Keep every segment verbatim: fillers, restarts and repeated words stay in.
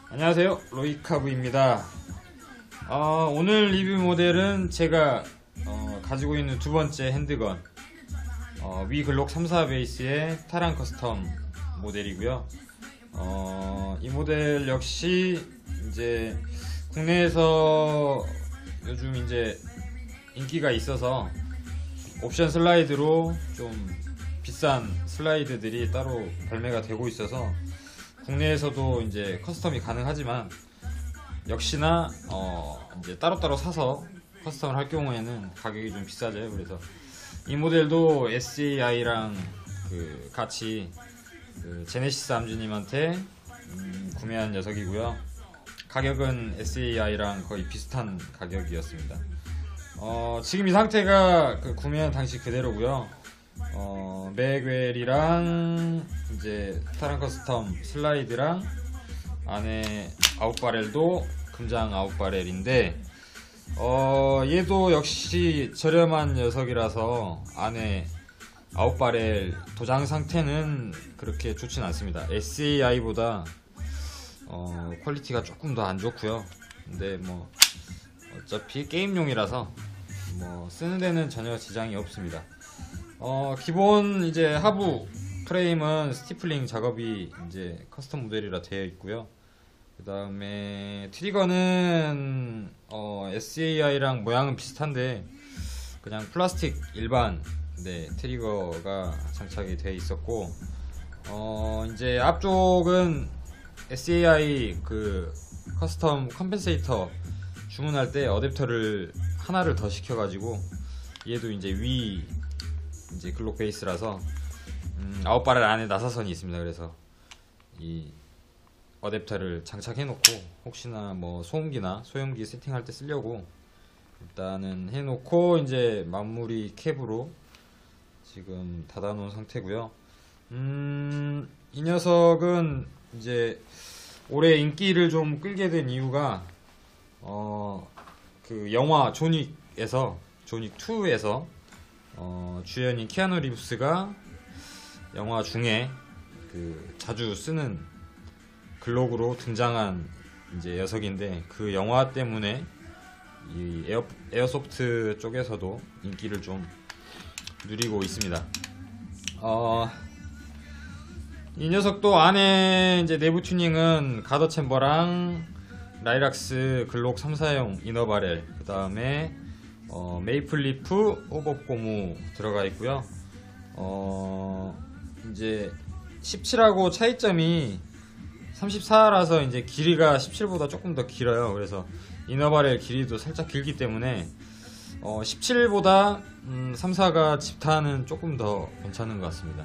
안녕하세요, 로이카브입니다. 어, 오늘 리뷰 모델은 제가 어, 가지고 있는 두 번째 핸드건 어, 위 글록 삼십사 베이스의 타란 커스텀 모델이고요. 어, 이 모델 역시 이제 국내에서 요즘 이제 인기가 있어서 옵션 슬라이드로 좀 비싼 슬라이드들이 따로 발매가 되고 있어서 국내에서도 이제 커스텀이 가능하지만 역시나 어 이제 따로따로 사서 커스텀을 할 경우에는 가격이 좀 비싸져요. 그래서 이 모델도 에스에이아이랑 그 같이 그 제네시스 암주님한테 음 구매한 녀석이고요. 가격은 에스에이아이랑 거의 비슷한 가격이었습니다. 어 지금 이 상태가 그 구매한 당시 그대로고요. 어, 맥웰이랑 이제 타란 커스텀 슬라이드랑 안에 아웃바렐도 금장 아웃바렐인데 어, 얘도 역시 저렴한 녀석이라서 안에 아웃바렐 도장 상태는 그렇게 좋진 않습니다. 에스에이아이보다 어, 퀄리티가 조금 더 안 좋고요. 근데 뭐 어차피 게임용이라서 뭐 쓰는 데는 전혀 지장이 없습니다. 어, 기본 이제 하부 프레임은 스티플링 작업이 이제 커스텀 모델이라 되어 있고요. 그 다음에 트리거는 어, 에스에이아이랑 모양은 비슷한데 그냥 플라스틱 일반 네, 트리거가 장착이 되어 있었고 어, 이제 앞쪽은 에스에이아이 그 커스텀 컴펜세이터 주문할 때 어댑터를 하나를 더 시켜가지고 얘도 이제 위 이제 글록 베이스라서 음, 아웃바렐 안에 나사선이 있습니다. 그래서 이 어댑터를 장착해 놓고 혹시나 뭐 소음기나 소형기 세팅할 때 쓰려고 일단은 해 놓고 이제 마무리 캡으로 지금 닫아 놓은 상태고요. 음, 이 녀석은 이제 올해 인기를 좀 끌게 된 이유가 어, 그 영화 존윅에서 존윅 투에서 어, 주연인 키아누 리브스가 영화 중에 그 자주 쓰는 글록으로 등장한 이제 녀석인데 그 영화 때문에 이 에어, 에어소프트 쪽에서도 인기를 좀 누리고 있습니다. 어, 이 녀석도 안에 이제 내부 튜닝은 가더 챔버랑 라이락스 글록 삼십사용 이너 바렐 그 다음에 어, 메이플리프 호법 고무 들어가 있고요. 어, 이제 십칠하고 차이점이 삼십사라서 이제 길이가 십칠보다 조금 더 길어요. 그래서 이너바렐 길이도 살짝 길기 때문에 어, 십칠보다 음, 삼십사가 집탄은 조금 더 괜찮은 것 같습니다.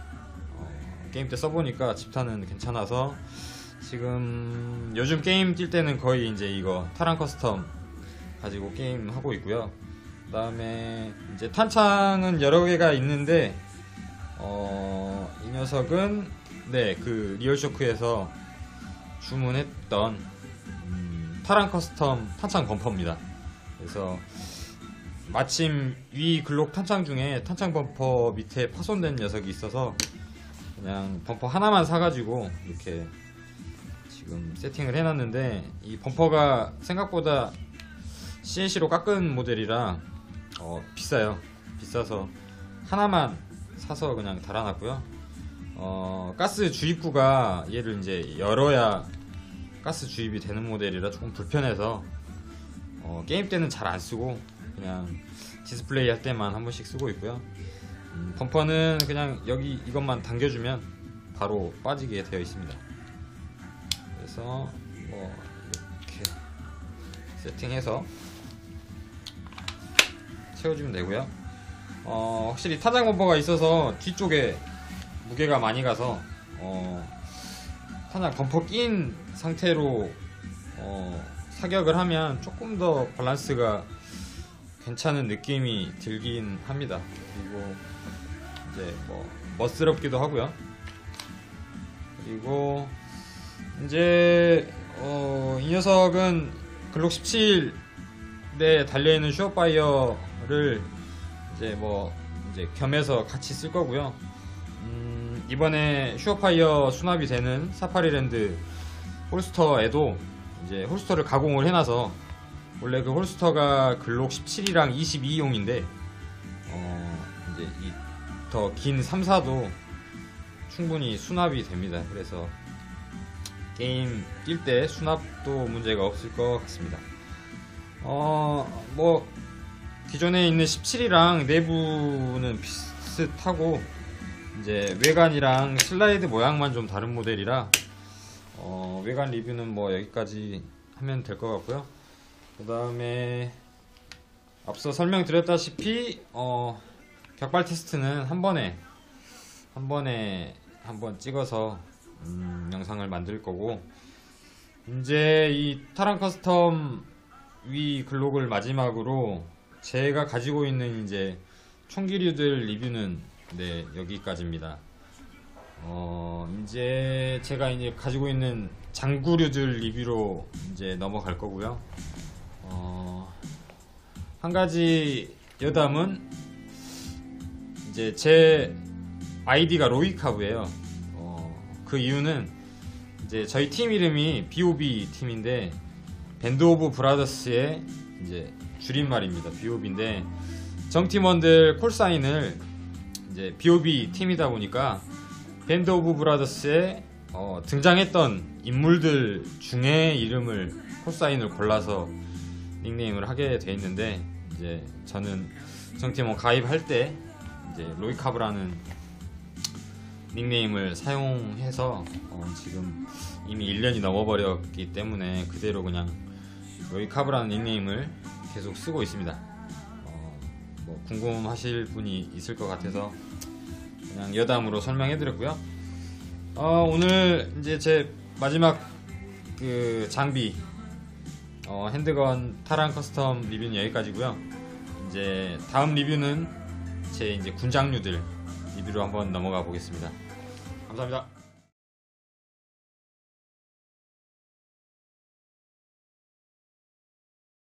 어, 게임 때 써보니까 집탄은 괜찮아서 지금 요즘 게임 뛸 때는 거의 이제 이거 타란 커스텀 가지고 게임 하고 있고요. 그 다음에 이제 탄창은 여러 개가 있는데 어, 이 녀석은 네, 그 리얼쇼크에서 주문했던 음, 타란 커스텀 탄창 범퍼입니다. 그래서 마침 위 글록 탄창 중에 탄창 범퍼 밑에 파손된 녀석이 있어서 그냥 범퍼 하나만 사가지고 이렇게 지금 세팅을 해놨는데 이 범퍼가 생각보다 씨엔씨로 깎은 모델이라 어, 비싸요. 비싸서 하나만 사서 그냥 달아놨고요. 어, 가스 주입구가 얘를 이제 열어야 가스 주입이 되는 모델이라 조금 불편해서 어, 게임 때는 잘 안 쓰고 그냥 디스플레이 할 때만 한 번씩 쓰고 있고요. 음, 범퍼는 그냥 여기 이것만 당겨주면 바로 빠지게 되어 있습니다. 그래서 뭐 이렇게 세팅해서 채워주면 되고요. 어, 확실히 타장 범퍼가 있어서 뒤쪽에 무게가 많이 가서 어, 타장 범퍼 낀 상태로 어, 사격을 하면 조금 더 밸런스가 괜찮은 느낌이 들긴 합니다. 그리고 이제 뭐 멋스럽기도 하고요. 그리고 이제 어, 이 녀석은 글록 십칠에 달려있는 슈어파이어를 이제 뭐 이제 겸해서 같이 쓸 거고요. 음, 이번에 슈어파이어 수납이 되는 사파리랜드 홀스터에도 이제 홀스터를 가공을 해놔서 원래 그 홀스터가 글록 십칠이랑 이십이용인데 어 이제 이 더 긴 삼사도 충분히 수납이 됩니다. 그래서 게임 뛸 때 수납도 문제가 없을 것 같습니다. 어 뭐 기존에 있는 십칠이랑 내부는 비슷하고 이제 외관이랑 슬라이드 모양만 좀 다른 모델이라 어 외관 리뷰는 뭐 여기까지 하면 될 것 같고요. 그 다음에 앞서 설명드렸다시피 어 격발 테스트는 한 번에 한 번에 한 번 찍어서 음, 영상을 만들 거고, 이제 이 타란 커스텀 위 글록을 마지막으로 제가 가지고 있는 이제 총기류들 리뷰는 네 여기까지입니다. 어 이제 제가 이제 가지고 있는 장구류들 리뷰로 이제 넘어갈 거고요. 어, 한 가지 여담은 이제 제 아이디가 로이카브예요. 어, 그 이유는 이제 저희 팀 이름이 비오비 팀인데 밴드 오브 브라더스의 이제 줄임말입니다. 비오비인데 정팀원들 콜사인을 이제 비오비 팀이다 보니까 밴드 오브 브라더스에 어, 등장했던 인물들 중에 이름을 콜사인을 골라서 닉네임을 하게 돼 있는데, 이제 저는 정팀원 가입할 때 이제 로이카브라는 닉네임을 사용해서 어, 지금 이미 일 년이 넘어버렸기 때문에 그대로 그냥 로이카브라는 닉네임을 계속 쓰고 있습니다. 어, 뭐 궁금하실 분이 있을 것 같아서 그냥 여담으로 설명해드렸고요. 어, 오늘 이제 제 마지막 그 장비 어, 핸드건 타란 커스텀 리뷰는 여기까지고요. 이제 다음 리뷰는 제 이제 군장류들 리뷰로 한번 넘어가 보겠습니다. 감사합니다.